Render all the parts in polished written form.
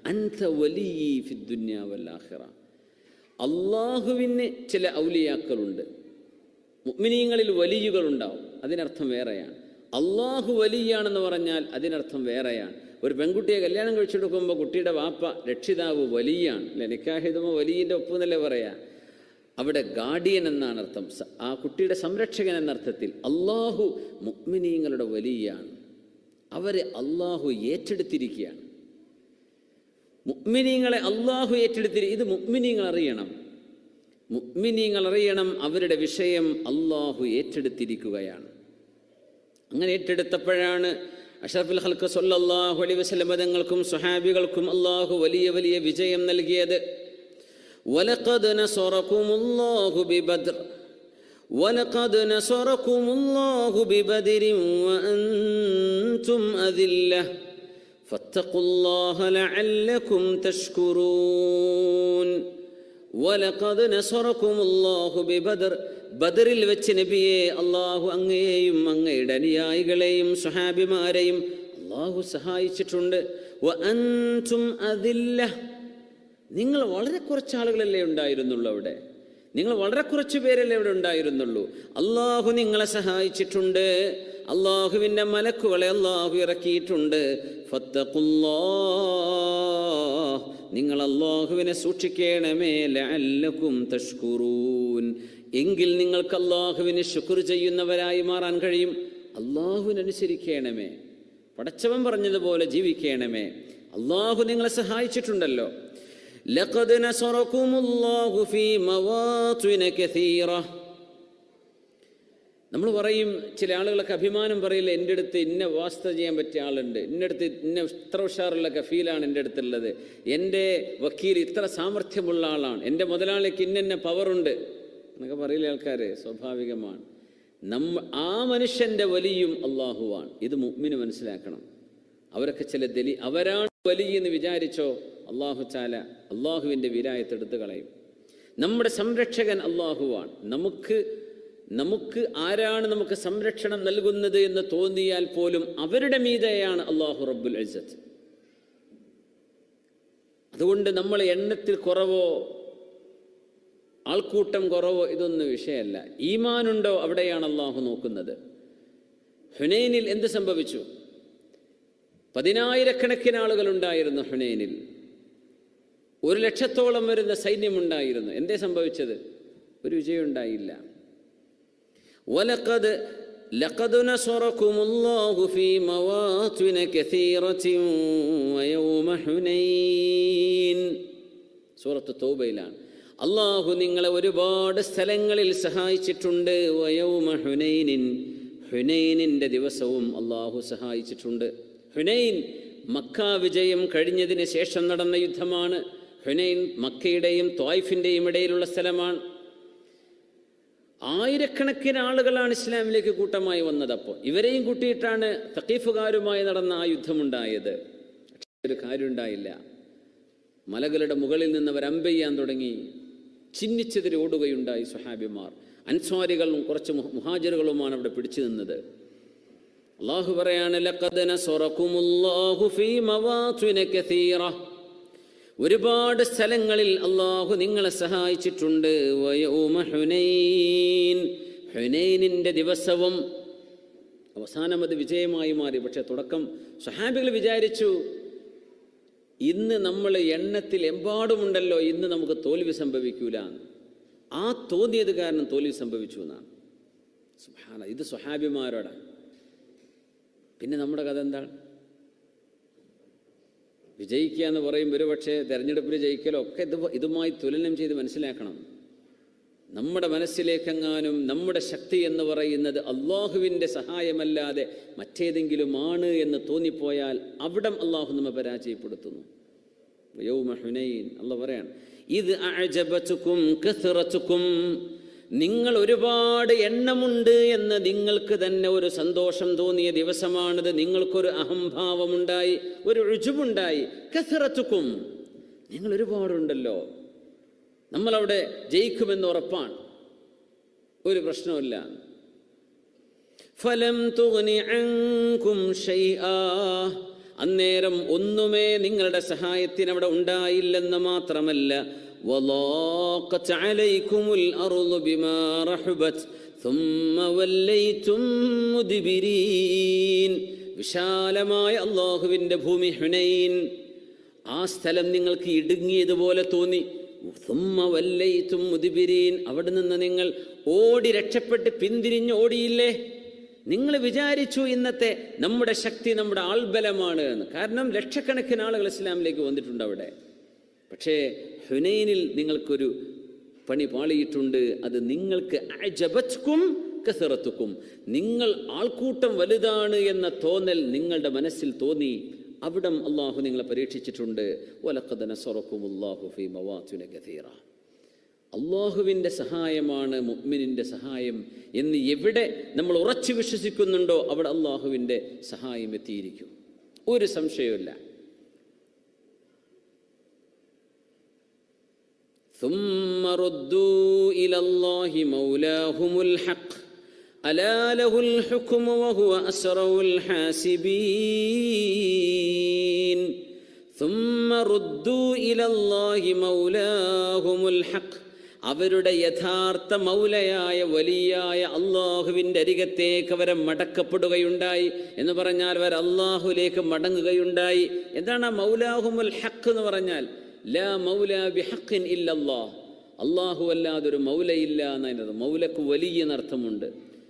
അൻത വലിയി ഫിദ്ദുന്യ വൽ ആഖിറ. അള്ളാഹുവിന് ചില ഔലിയാക്കളുണ്ട്, മുഅ്മിനീങ്ങളിൽ വലിയുകളുണ്ടാവും, അതിനർത്ഥം വേറെയാണ്. അള്ളാഹു വലിയാണെന്ന് പറഞ്ഞാൽ അതിനർത്ഥം വേറെയാണ്. ഒരു പെൺകുട്ടിയെ കല്യാണം കഴിച്ചെടുക്കുമ്പോൾ കുട്ടിയുടെ വാപ്പ രക്ഷിതാവ് വലിയാണ് അല്ലെ, നിക്കാഹിദുമോ വലിയൻ്റെ ഒപ്പെന്നല്ലേ പറയാ. അവിടെ ഗാർഡിയൻ എന്നാണ് അർത്ഥം, ആ കുട്ടിയുടെ സംരക്ഷകൻ എന്നർത്ഥത്തിൽ. അള്ളാഹു മുഅ്മിനീങ്ങളുടെ വലിയാണ്, അവരെ അള്ളാഹു ഏറ്റെടുത്തിരിക്കുകയാണ്. മുഅ്മിനീങ്ങളെ അള്ളാഹു ഏറ്റെടുത്തിരിക്കും. ഇത് മുഅ്മിനീങ്ങൾ അറിയണം, മുഅ്മിനീങ്ങൾ അറിയണം അവരുടെ വിഷയം അള്ളാഹു ഏറ്റെടുത്തിരിക്കുകയാണ്. അങ്ങനെ ഏറ്റെടുത്തപ്പോഴാണ് അഷ്റഫുൽ ഖൽഖ് സ്വല്ലല്ലാഹു അലൈഹി വസല്ലം തങ്ങൾക്കും സ്വഹാബികൾക്കും അള്ളാഹു വലിയ വലിയ വിജയം നൽകിയത്. വലഖദ് നസറകുമുല്ലാഹു ബിബദ്ർ വലഖദ് നസറകുമുല്ലാഹു ബിബദ്രിൻ വഅൻതും അദില്ലഹ് ഫത്തഖുല്ലാഹ ലഅല്ലകും തഷ്കുറൂൻ. വലഖദ് നസറകുമുല്ലാഹു ബിബദ്ർ, ബദറിൽ വെച്ച് നബിയെ അള്ളാഹു അങ്ങയെയും അങ്ങയുടെ അനുയായികളെയും സ്വഹാബിമാരെയും അള്ളാഹു സഹായിച്ചിട്ടുണ്ട്. വഅൻതും അദില്ലഹ്, നിങ്ങൾ വളരെ കുറച്ച് ആളുകളല്ലേ ഉണ്ടായിരുന്നുള്ളൂ അവിടെ, നിങ്ങൾ വളരെ കുറച്ച് പേരല്ലേ അവിടെ ഉണ്ടായിരുന്നുള്ളൂ. അള്ളാഹു നിങ്ങളെ സഹായിച്ചിട്ടുണ്ട്, അള്ളാഹുവിൻ്റെ മലക്കുകളെ അള്ളാഹു ഇറക്കിയിട്ടുണ്ട്. ഫത്തഖുല്ലാഹ്, നിങ്ങൾ അള്ളാഹുവിനെ സൂക്ഷിക്കണമേ. ലഅല്ലകും തഷ്കുറൂൻ, എങ്കിൽ നിങ്ങൾക്ക് അള്ളാഹുവിന് ശുക്ർ ചെയ്യുന്നവരായി മാറാൻ കഴിയും. അള്ളാഹുവിനനുസരിക്കണമേ, പടച്ചവൻ പറഞ്ഞതുപോലെ ജീവിക്കണമേ. അള്ളാഹു നിങ്ങളെ സഹായിച്ചിട്ടുണ്ടല്ലോ. ലഖദ് നസറകുമുല്ലാഹു ഫീ മവാതിന കസീറ. നമ്മൾ പറയും, ചില ആളുകളൊക്കെ അഭിമാനം പറയില്ല, എൻ്റെ അടുത്ത് ഇന്ന വാസ്ത ചെയ്യാൻ പറ്റിയ ആളുണ്ട്, എൻ്റെ അടുത്ത് ഇന്ന ഇത്ര ഉഷാറുള്ള കഫീലാണ് എൻ്റെ അടുത്തുള്ളത്, എൻ്റെ വക്കീൽ ഇത്ര സാമർഥ്യമുള്ള ആളാണ്, എൻ്റെ മുതലാളിക്ക് ഇന്ന പവറുണ്ട് എന്നൊക്കെ പറയില്ല ആൾക്കാർ. സ്വാഭാവികമാണ്. ആ മനുഷ്യൻ്റെ വലിയും അള്ളാഹുവാണ്. ഇത് മുഅ്മിന് മനസ്സിലാക്കണം. അവരൊക്കെ ചില അവരാണ് വലിയെന്ന് വിചാരിച്ചോ, അള്ളാഹു ചാല അള്ളാഹുവിൻ്റെ വിലായത്ത് എടുത്തു കളയും. നമ്മുടെ സംരക്ഷകൻ അള്ളാഹുവാണ്. നമുക്ക് ആരാണ് നമുക്ക് സംരക്ഷണം നൽകുന്നത് എന്ന് തോന്നിയാൽ പോലും അവരുടെ മീതെയാണ് അള്ളാഹു റബ്ബുൽ ഇസ്സത്ത്. അതുകൊണ്ട് നമ്മൾ എണ്ണത്തിൽ കുറവോ ആൾക്കൂട്ടം കുറവോ ഇതൊന്നും വിഷയമല്ല. ഈമാനുണ്ടോ അവിടെയാണ് അള്ളാഹു നോക്കുന്നത്. ഹുനൈനിൽ എന്ത് സംഭവിച്ചു? 10,000-കണക്കിന് ആളുകൾ ഉണ്ടായിരുന്നു ഹുനൈനിൽ. 100,000-ഓളം വരുന്ന സൈന്യമുണ്ടായിരുന്നു. എന്തേ സംഭവിച്ചത്? ഒരു വിജയം ഉണ്ടായില്ല. ലഖദ് നസറകുമുല്ലാഹു ഫീ മവാതിന കസീറത്തിൻ വയൗമ ഹുനൈൻ. സൂറത്ത് തൗബയിലാണ്. അള്ളാഹു നിങ്ങളെ ഒരുപാട് സ്ഥലങ്ങളിൽ സഹായിച്ചിട്ടുണ്ട്. വയൗമ ഹുനൈനിൻ, ഹുനൈനിൻ്റെ ദിവസവും അള്ളാഹു സഹായിച്ചിട്ടുണ്ട്. ഹുനൈൻ മക്ക വിജയം കഴിഞ്ഞതിന് ശേഷം നടന്ന യുദ്ധമാണ്. ഹുനൈൻ മക്കയുടെയും ത്വായിഫിൻ്റെയും ഇടയിലുള്ള സ്ഥലമാണ്. 1000-കണക്കിന് ആളുകളാണ് ഇസ്ലാമിലേക്ക് കൂട്ടമായി വന്നത്. അപ്പോൾ ഇവരെയും കൂട്ടിയിട്ടാണ് തഖീഫുകാരുമായി നടന്ന ആ യുദ്ധമുണ്ടായത്. പക്ഷേ ഒരു കാര്യം ഉണ്ടായില്ല. മലകളുടെ മുകളിൽ നിന്ന് അവർ അമ്പെയ്യാൻ തുടങ്ങി. ചിന്നിച്ചെതിരെ ഓടുകയുണ്ടായി സ്വഹാബിമാർ. അൻസ്വാരികളും കുറച്ച് മുഹാജിറുകളുമാണ് അവിടെ പിടിച്ചു നിന്നത്. അള്ളാഹു പറയാണ്, ലഖദ് നസറകുമുല്ലാഹു ഫീ മവാതിന കസീറ, ഒരുപാട് സ്ഥലങ്ങളിൽ അള്ളാഹു നിങ്ങളെ സഹായിച്ചിട്ടുണ്ട്. വയൗമ ഹുനൈൻ, ഹുനൈനിൻ്റെ ദിവസവും. അവസാനം അത് വിജയമായി മാറി. പക്ഷെ തുടക്കം സ്വഹാബികൾ വിചാരിച്ചു, ഇന്ന് നമ്മൾ എണ്ണത്തിൽ എമ്പാടുമുണ്ടല്ലോ, ഇന്ന് നമുക്ക് തോൽവി സംഭവിക്കൂല. ആ തോന്നിയത് കാരണം തോൽവി സംഭവിച്ചു എന്നാണ്. സുബ്ഹാന, ഇത് സ്വഹാബിമാരോടാണ്. പിന്നെ നമ്മുടെ കഥ എന്താണ്? വിജയിക്കുക എന്ന് പറയുമ്പോൾ ഒരു പക്ഷേ തെരഞ്ഞെടുപ്പിൽ ജയിക്കലോ ഒക്കെ ഇതുമായി തുലനം ചെയ്ത് മനസ്സിലാക്കണം. നമ്മുടെ മനസ്സിലേക്കെങ്ങാനും നമ്മുടെ ശക്തി എന്ന് പറയുന്നത് അള്ളാഹുവിൻ്റെ സഹായമല്ലാതെ മറ്റേതെങ്കിലുമാണ് എന്ന് തോന്നിപ്പോയാൽ അവിടം അള്ളാഹു നമ്മെ പരാജയപ്പെടുത്തുന്നു. യൗമ ഹുനൈൻ അള്ളാഹു പറയാണ്, ഇത് അഅജബതുകും കസറതുകും, നിങ്ങൾ ഒരുപാട് എണ്ണമുണ്ട് എന്ന് നിങ്ങൾക്ക് തന്നെ ഒരു സന്തോഷം തോന്നിയ ദിവസമാണിത്. നിങ്ങൾക്കൊരു അഹംഭാവമുണ്ടായി, ഒരു ഉജുബുണ്ടായി. കസറതുകും, നിങ്ങൾ ഒരുപാടുണ്ടല്ലോ, നമ്മളവിടെ ജയിക്കുമെന്ന് ഉറപ്പാണ്, ഒരു പ്രശ്നമില്ല. ഫലം തുഗ്നി അൻകും ശൈആ, അന്നേരം ഒന്നുമേ നിങ്ങളുടെ സഹായത്തിന് അവിടെ ഉണ്ടായില്ലെന്ന് മാത്രമല്ല, വളാഖത് അലൈകുമുൽ അർളു ബിമാ റഹബത് ثم وليتم مدبرين. വിശാലമായ അല്ലാഹുവിൻ്റെ ഭൂമി ഹുനൈൻ, ആ സ്ഥലം നിങ്ങൾക്ക് ഇടുങ്ങിയതുപോലെ തോന്നി. ثم وليتم مدبرين, അവിടെ നിന്ന് നിങ്ങൾ ഓടി രക്ഷപ്പെട്ട് പിന്തിരിഞ്ഞ് ഓടിയില്ലേ? നിങ്ങൾ വിചാരിച്ചു ഇന്നത്തെ നമ്മുടെ ശക്തി നമ്മുടെ ആൾബലമാണ് എന്ന്. കാരണം ലക്ഷക്കണക്കിന് ആളുകൾ ഇസ്ലാമിലേക്ക് വന്നിട്ടുണ്ട് അവിടെ. പക്ഷേ ഹുനൈനിൽ നിങ്ങൾക്കൊരു പണി പാളിയിട്ടുണ്ട്. അത് നിങ്ങൾക്ക് അജബത്കും കസറത്തുക്കും, നിങ്ങൾ ആൾക്കൂട്ടം വലുതാണ് എന്ന തോന്നൽ നിങ്ങളുടെ മനസ്സിൽ തോന്നി. അവിടം അള്ളാഹു നിങ്ങളെ പരീക്ഷിച്ചിട്ടുണ്ട്. വലഖദ് നസറകുമുല്ലാഹു ഫീ മവാത്തിന കസീറ. അള്ളാഹുവിൻ്റെ സഹായമാണ് മുഅ്മിനിൻ്റെ സഹായം എന്ന് എവിടെ നമ്മൾ ഉറച്ചു വിശ്വസിക്കുന്നുണ്ടോ അവിടെ അള്ളാഹുവിൻ്റെ സഹായം എത്തിയിരിക്കും, ഒരു സംശയവുമില്ല. ثم ردوا إلى الله مولاهم الحق ألا له الحكم وهو أسرع الحاسبين. ثم ردوا إلى الله مولاهم الحق, അവരുടെ യഥാർത്ഥ മൗലയായ വലിയായ അള്ളാഹുവിൻ്റെ അരികത്തേക്ക് അവരെ മടക്കപ്പെടുകയുണ്ടായി. എന്ന് പറഞ്ഞാൽ അവർ അള്ളാഹുലേക്ക് മടങ്ങുകയുണ്ടായി. എന്താണ് മൗലാഹുമുൽ ഹഖ് എന്ന് പറഞ്ഞാൽ? ലാ മൗല ബിഹഖിൻ ഇല്ലല്ലാഹ്, അള്ളാഹു അല്ലാതൊരു മൗലയില്ല എന്നതിനത്. മൗലക്ക് വലിയ എന്നർത്ഥമുണ്ട്.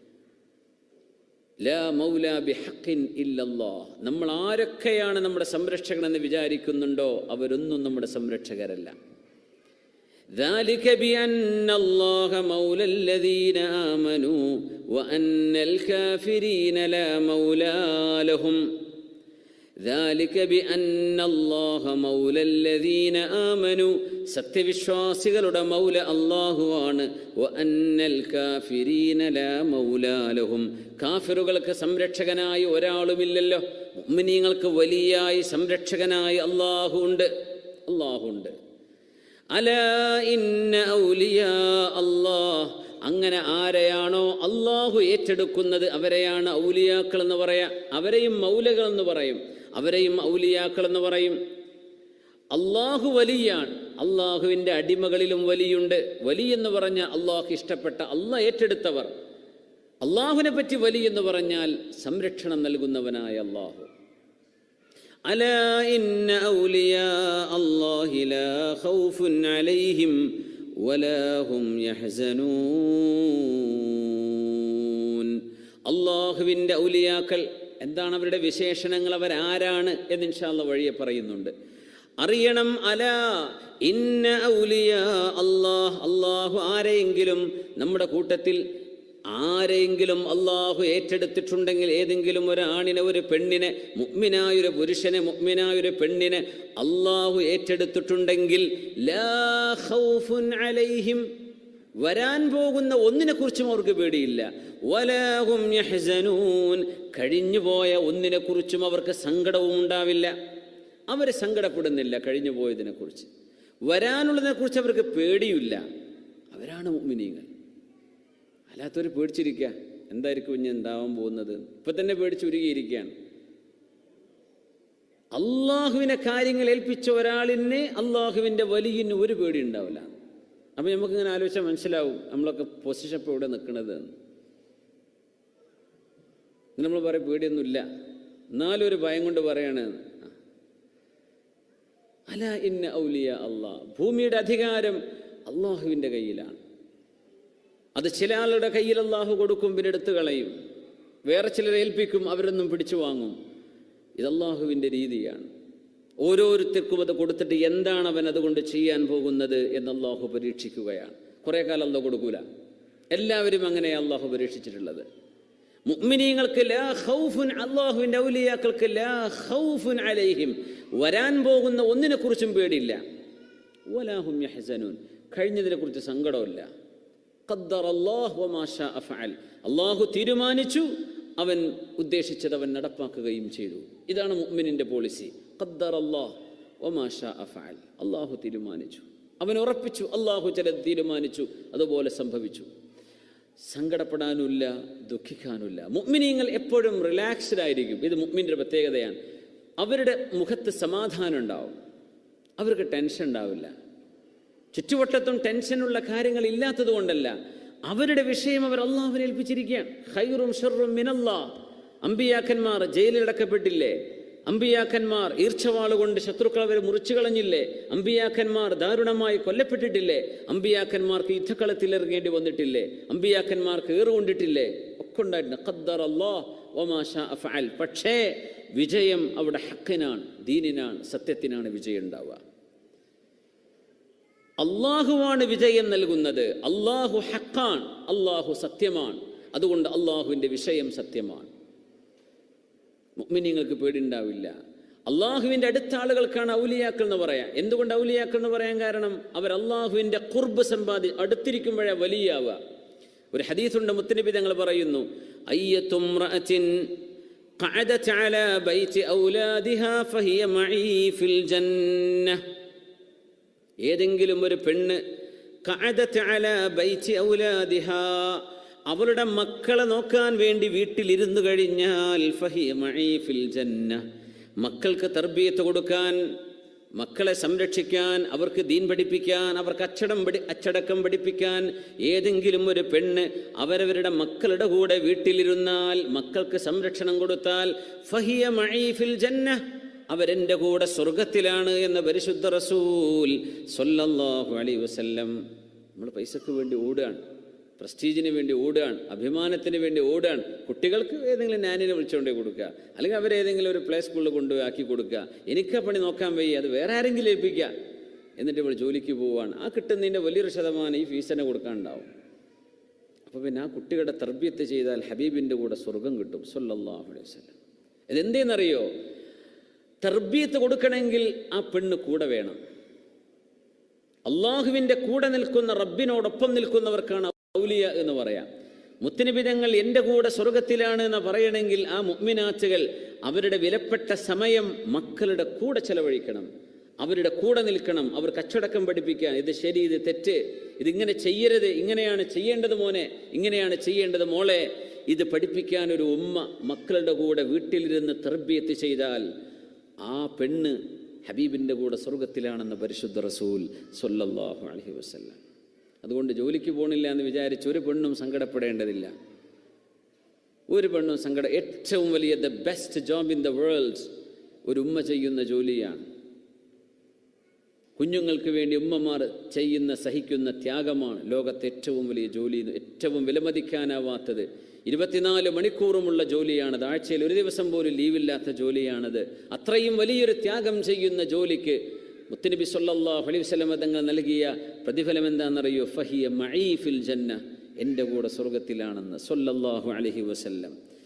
ലാ മൗല ബിഹഖിൻ ഇല്ലല്ലാഹ്, നമ്മൾ ആരൊക്കെയാണ് നമ്മുടെ സംരക്ഷകനെന്ന് വിചാരിക്കുന്നുണ്ടോ അവരൊന്നും നമ്മുടെ സംരക്ഷകരല്ല. ذلك بأن الله مولى الذين آمنوا وأن الكافرين لا مولى لهم. ذلك بأن الله مولى الذين آمنوا, സത്യവിശ്വാസികളുടെ മൗല അല്ലാഹുവാണ്. وأن الكافرين لا مولى لهم, കാഫിറുകൾക്ക് സംരക്ഷകനായി ഒരാളുമില്ലല്ലോ. മുഅ്മിനീങ്ങൾക്ക് വലിയായി സംരക്ഷകനായി അല്ലാഹുണ്ട്. അലാ ഇന്ന ഔലിയാ അല്ലാഹ്, അങ്ങനെ ആരെയാണോ അള്ളാഹു ഏറ്റെടുക്കുന്നത് അവരെയാണ് ഔലിയാക്കൾ എന്ന് പറയാം. അവരെയും മൗലകൾ എന്ന് പറയും, അവരെയും ഔലിയാക്കൾ എന്ന് പറയും. അള്ളാഹു വലിയാണ്, അള്ളാഹുവിൻ്റെ അടിമകളിലും വലിയുണ്ട്. വലി എന്ന് പറഞ്ഞാൽ അള്ളാഹു ഇഷ്ടപ്പെട്ട, അള്ളാഹ് ഏറ്റെടുത്തവർ. അള്ളാഹുവിനെ പറ്റി വലി എന്ന് പറഞ്ഞാൽ സംരക്ഷണം നൽകുന്നവനായ അള്ളാഹു. അലാ ഇന്ന ഔലിയാ അല്ലാഹി ലാ ഖൗഫുൻ അലൈഹിം വലാ ഹും യഹ്സനൂൻ. അള്ളാഹുവിൻ്റെ ഔലിയാക്കൾ എന്താണ്, അവരുടെ വിശേഷണങ്ങൾ, അവരാരാണ് എന്ന് ഇൻഷാ അല്ലാഹ് വഴിയെ പറയുന്നുണ്ട്. അറിയണം. അലാ ഇന്ന ഔലിയാ അല്ലാഹ്, അള്ളാഹു ആരെയെങ്കിലും നമ്മുടെ കൂട്ടത്തിൽ ആരെങ്കിലും അള്ളാഹു ഏറ്റെടുത്തിട്ടുണ്ടെങ്കിൽ, ഏതെങ്കിലും ഒരു ആണിനെ ഒരു പെണ്ണിനെ, മുഅ്മിനായൊരു പുരുഷനെ മുഅ്മിനായൊരു പെണ്ണിനെ അള്ളാഹു ഏറ്റെടുത്തിട്ടുണ്ടെങ്കിൽ ലാ ഖൗഫുൻ അലൈഹിം, വരാൻ പോകുന്ന ഒന്നിനെക്കുറിച്ചും അവർക്ക് പേടിയില്ല. വലാ ഹും യഹ്സനൂൻ, കഴിഞ്ഞുപോയ ഒന്നിനെക്കുറിച്ചും അവർക്ക് സങ്കടവും ഉണ്ടാവില്ല. അവർ സങ്കടപ്പെടുന്നില്ല കഴിഞ്ഞു പോയതിനെക്കുറിച്ച്. വരാനുള്ളതിനെക്കുറിച്ച് അവർക്ക് പേടിയില്ല. അവരാണ് മുഅ്മിനീങ്ങൾ. അല്ലാത്തവർ പേടിച്ചിരിക്കുക, എന്തായിരിക്കും ഇനി ഉണ്ടാവാൻ പോകുന്നത്, ഇപ്പം തന്നെ പേടിച്ചുരുകിയിരിക്കുകയാണ്. അള്ളാഹുവിനെ കാര്യങ്ങൾ ഏൽപ്പിച്ച ഒരാളിന് അള്ളാഹുവിൻ്റെ വലിയന് ഒരു പേടി ഉണ്ടാവില്ല. അപ്പം നമുക്കിങ്ങനെ ആലോചിച്ചാൽ മനസ്സിലാവും നമ്മളൊക്കെ പൊസിഷൻ ഇപ്പോൾ ഇവിടെ നിൽക്കുന്നത്. നമ്മൾ പറയും പേടിയൊന്നുമില്ല, എന്നാലും ഒരു ഭയം കൊണ്ട് പറയാണ്. അല ഇന്ന ഔലിയ അള്ളാഹ്, ഭൂമിയുടെ അധികാരം അള്ളാഹുവിൻ്റെ കയ്യിലാണ്. അത് ചില ആളുടെ കയ്യിൽ അള്ളാഹു കൊടുക്കും, പിന്നെ എടുത്തു കളയും. വേറെ ചിലരെ ഏൽപ്പിക്കും, അവരൊന്നും പിടിച്ചു വാങ്ങും. ഇത് അള്ളാഹുവിൻ്റെ രീതിയാണ്. ഓരോരുത്തർക്കും അത് കൊടുത്തിട്ട് എന്താണ് അവൻ അതുകൊണ്ട് ചെയ്യാൻ പോകുന്നത് എന്ന് അള്ളാഹു പരീക്ഷിക്കുകയാണ്. കുറേ കാലം അള്ളാഹു കൊടുക്കൂല. എല്ലാവരും അങ്ങനെ അള്ളാഹു പരീക്ഷിച്ചിട്ടുള്ളത്. മുഅ്മിനീങ്ങൾക്ക് ലാ ഖൗഫുൻ, അള്ളാഹുവിൻ്റെ ഔലിയാക്കൾക്ക് ലാ ഖൗഫുൻ അലൈഹിം, വരാൻ പോകുന്ന ഒന്നിനെക്കുറിച്ചും പേടിയില്ല. വലാ ഹും യഹ്സനൂൻ, കഴിഞ്ഞതിനെക്കുറിച്ച് സങ്കടമില്ല. ഖദ്ദറല്ലാഹു വമാ ശാഅ ഫഅൽ, അള്ളാഹു തീരുമാനിച്ചു, അവൻ ഉദ്ദേശിച്ചത് അവൻ നടപ്പാക്കുകയും ചെയ്തു. ഇതാണ് മുഅ്മിനിൻ്റെ പോളിസി. ഖദ്ദറല്ലാഹു വമാ ശാഅ ഫഅൽ, അള്ളാഹു തീരുമാനിച്ചു, അവൻ ഉറപ്പിച്ചു, അള്ളാഹു ചിലത് തീരുമാനിച്ചു, അതുപോലെ സംഭവിച്ചു. സങ്കടപ്പെടാനുമില്ല, ദുഃഖിക്കാനുമില്ല. മുഅ്മിനീങ്ങൾ എപ്പോഴും റിലാക്സ്ഡ് ആയിരിക്കും. ഇത് മുഅ്മിൻ്റെ പ്രത്യേകതയാണ്. അവരുടെ മുഖത്ത് സമാധാനം ഉണ്ടാവും, അവർക്ക് ടെൻഷൻ ഉണ്ടാവില്ല. ചുറ്റുവട്ടത്തും ടെൻഷനുള്ള കാര്യങ്ങൾ ഇല്ലാത്തത് കൊണ്ടല്ല, അവരുടെ വിഷയം അവർ അള്ളാഹുവിനെ ഏൽപ്പിച്ചിരിക്കുകയാണ്. ഖൈറും ശർറും മിനല്ലാഹ്. അമ്പിയാക്കന്മാർ ജയിലിലടക്കപ്പെട്ടില്ലേ? അമ്പിയാക്കന്മാർ ഈർച്ചവാളുകൊണ്ട് ശത്രുക്കൾ അവരെ മുറിച്ചു കളഞ്ഞില്ലേ? അമ്പിയാക്കന്മാർ ദാരുണമായി കൊല്ലപ്പെട്ടിട്ടില്ലേ? അമ്പിയാക്കന്മാർക്ക് യുദ്ധക്കളത്തിൽ ഇറങ്ങേണ്ടി വന്നിട്ടില്ലേ? അമ്പിയാക്കന്മാർക്ക് ഏറുകൊണ്ടിട്ടില്ലേ? ഒക്കെ ഉണ്ടായിട്ടുണ്ട്. ഖദ്ദർ അല്ലാഹ് വമാ ശാഅ ഫഅൽ. പക്ഷേ വിജയം അവിടെ ഹക്കിനാണ്, ദീനിനാണ്, സത്യത്തിനാണ് വിജയം ഉണ്ടാവുക. അള്ളാഹുവാണ് വിജയം നൽകുന്നത്. അള്ളാഹു ഹക്കാണ്, അള്ളാഹു സത്യമാണ്. അതുകൊണ്ട് അള്ളാഹുവിൻ്റെ വിഷയം സത്യമാണ്. മുഅ്മിനീങ്ങൾക്ക് പേടിയുണ്ടാവില്ല. അള്ളാഹുവിൻ്റെ അടുത്ത ആളുകൾക്കാണ് ഔലിയാക്കൾ എന്ന് പറയാം. എന്തുകൊണ്ട് ഔലിയാക്കൾ എന്ന് പറയാൻ കാരണം അവർ അള്ളാഹുവിൻ്റെ ഖുർബ് അടുത്തിരിക്കുമ്പോഴേ വലിയാവുക. ഒരു ഹദീസുണ്ട്, മുത്തനബി തങ്ങൾ പറയുന്നു, അയ്യത്തും റഅത്തിൻ ഖഅദത് അലാ ബൈതി ഔലാദിഹാ ഫഹിയ മഈ ഫിൽ ജന്നഹ്. ഏതെങ്കിലും ഒരു പെണ്ണ് ഖഅദത് അലാ ബൈതി ഔലാദിഹാ, അവളുടെ മക്കളെ നോക്കാൻ വേണ്ടി വീട്ടിലിരുന്നു കഴിഞ്ഞാൽ ഫഹിയ മഈ ഫിൽ ജന്നഹ്, മക്കൾക്ക് തർബിയത്ത് കൊടുക്കാൻ, മക്കളെ സംരക്ഷിക്കാൻ, അവർക്ക് ദീൻ പഠിപ്പിക്കാൻ, അവർക്ക് അച്ചടക്കം പഠിപ്പിക്കാൻ ഏതെങ്കിലും ഒരു പെണ്ണ് അവരവരുടെ മക്കളുടെ കൂടെ വീട്ടിലിരുന്നാൽ, മക്കൾക്ക് സംരക്ഷണം കൊടുത്താൽ ഫഹിയ മഈ ഫിൽ ജന്നഹ്, അവരെൻ്റെ കൂടെ സ്വർഗത്തിലാണ് എന്ന് പരിശുദ്ധ റസൂൽ സ്വല്ലല്ലാഹു അലൈഹി വസല്ലം. നമ്മൾ പൈസക്ക് വേണ്ടി ഓടുകയാണ്, പ്രസ്റ്റീജിന് വേണ്ടി ഓടുകയാണ്, അഭിമാനത്തിന് വേണ്ടി ഓടുകയാണ്. കുട്ടികൾക്ക് ഏതെങ്കിലും നാനിനെ വിളിച്ചുകൊണ്ടേ കൊടുക്കുക, അല്ലെങ്കിൽ അവരേതെങ്കിലും ഒരു പ്ലേ സ്കൂളിൽ കൊണ്ടുപോയി ആക്കി കൊടുക്കുക. എനിക്ക് പണി നോക്കാൻ വയ്യ, അത് വേറെ ആരെങ്കിലും ഏൽപ്പിക്കുക. എന്നിട്ട് ഇവിടെ ജോലിക്ക് പോവുകയാണ്. ആ കിട്ടുന്നതിൻ്റെ വലിയൊരു ശതമാനം ഈ ഫീസ് തന്നെ കൊടുക്കാനുണ്ടാവും. അപ്പോൾ പിന്നെ ആ കുട്ടികളുടെ തർബിയത്ത് ചെയ്താൽ ഹബീബിൻ്റെ കൂടെ സ്വർഗം കിട്ടും സ്വല്ലല്ലാഹു അലൈഹി വസല്ലം. ഇതെന്തേന്നറിയോ? തർബിയത്ത് കൊടുക്കണമെങ്കിൽ ആ പെണ്ണ് കൂടെ വേണം. അള്ളാഹുവിൻ്റെ കൂടെ നിൽക്കുന്ന, റബ്ബിനോടൊപ്പം നിൽക്കുന്നവർക്കാണ് ഔലിയ എന്ന് പറയാം. മുത്തനബി തങ്ങൾ എൻ്റെ കൂടെ സ്വർഗത്തിലാണ് എന്ന് പറയണമെങ്കിൽ ആ മുഅ്മിനാത്തുകൾ അവരുടെ വിലപ്പെട്ട സമയം മക്കളുടെ കൂടെ ചെലവഴിക്കണം, അവരുടെ കൂടെ നിൽക്കണം, അവർക്ക് അച്ചടക്കം പഠിപ്പിക്കാൻ, ഇത് ശരി, ഇത് തെറ്റ്, ഇതിങ്ങനെ ചെയ്യരുത്, ഇങ്ങനെയാണ് ചെയ്യേണ്ടത് മോനെ, ഇങ്ങനെയാണ് ചെയ്യേണ്ടത് മോളെ, ഇത് പഠിപ്പിക്കാൻ ഒരു ഉമ്മ മക്കളുടെ കൂടെ വീട്ടിലിരുന്ന് തർബിയത്ത് ചെയ്താൽ ആ പെണ്ണ് ഹബീബിൻ്റെ കൂടെ സ്വർഗത്തിലാണെന്ന് പരിശുദ്ധ റസൂൽ സ്വല്ലല്ലാഹു അലൈഹി വസല്ലം. അതുകൊണ്ട് ജോലിക്ക് പോകണില്ല എന്ന് വിചാരിച്ച് ഒരു പെണ്ണും സങ്കടപ്പെടേണ്ടതില്ല. ഒരു പെണ്ണും ഏറ്റവും വലിയ the best job in the world ഒരു ഉമ്മ ചെയ്യുന്ന ജോലിയാണ്. കുഞ്ഞുങ്ങൾക്ക് വേണ്ടി ഉമ്മമാർ ചെയ്യുന്ന, സഹിക്കുന്ന ത്യാഗമാണ് ലോകത്തെ ഏറ്റവും വലിയ ജോലി, ഏറ്റവും വിലമതിക്കാനാവാത്തത്. 24 മണിക്കൂറുമുള്ള ജോലിയാണത്. ആഴ്ചയിൽ ഒരു ദിവസം പോലും ലീവില്ലാത്ത ജോലിയാണത്. അത്രയും വലിയൊരു ത്യാഗം ചെയ്യുന്ന ജോലിക്ക് മുത്തനബി സ്വല്ലല്ലാഹു അലൈഹി വസല്ലം തങ്ങൾ നൽകിയ പ്രതിഫലം എന്താണെന്നറിയോ? ഫഹിയ മഈ ഫിൽ ജന്ന, എൻ്റെ കൂടെ സ്വർഗത്തിലാണെന്ന് സ്വല്ലല്ലാഹു അലൈഹി വസല്ലം.